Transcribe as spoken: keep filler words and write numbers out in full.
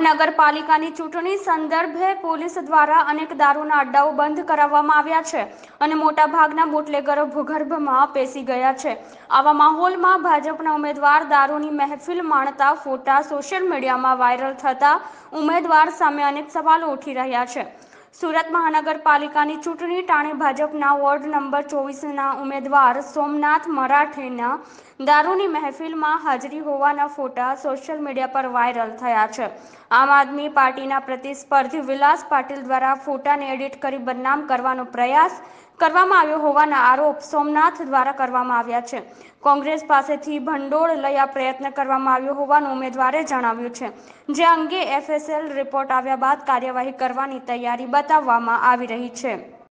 મહાનગરપાલિકાની ચૂંટણી સંદર્ભે પોલીસ દ્વારા અનેક દારૂના અડ્ડાઓ બંધ કરાવવામાં આવ્યા છે અને મોટાભાગના બુટલેગરો ભૂગર્ભમાં પેસી ગયા છે। આવા માહોલમાં ભાજપના ઉમેદવાર દારૂની મહેફિલ માણતા ફોટા સોશિયલ મીડિયામાં વાયરલ થતા ઉમેદવાર સામે અનેક સવાલો ઉઠી રહ્યા છે। સુરત મહાનગરપાલિકાની ચૂંટણી ટાણે ભાજપના વોર્ડ નંબર ચોવીસના ઉમેદવાર સોમનાથ મરાઠેના દારૂની મહેફિલમાં હાજરી હોવાના ફોટા સોશિયલ મીડિયા પર વાયરલ થયા છે। આમ આદમી પાર્ટીના પ્રતિસ્પર્ધી વિલાસ પાટીલ દ્વારા ફોટાને એડિટ કરી બદનામ કરવાનો પ્રયાસ કરવામાં આવ્યો હોવાના આરોપ સોમનાથ દ્વારા કરવામાં આવ્યા છે। કોંગ્રેસ પાસેથી ભંડોળ લઈ આ પ્રયત્ન કરવામાં આવ્યો હોવાનું ઉમેદવારે જણાવ્યું છે, જે અંગે એફએસએલ રિપોર્ટ આવ્યા બાદ કાર્યવાહી કરવાની તૈયારી બતાવવામાં આવી રહી છે।